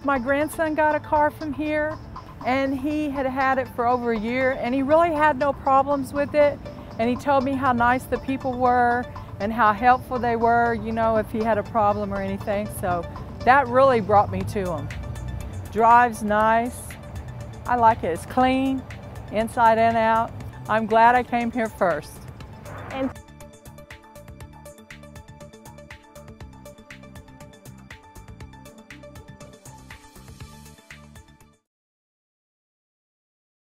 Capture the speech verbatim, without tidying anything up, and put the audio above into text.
My grandson got a car from here, and he had had it for over a year, and he really had no problems with it. And he told me how nice the people were and how helpful they were, you know, if he had a problem or anything. So that really brought me to him. Drives nice. I like it. It's clean, inside and out. I'm glad I came here first.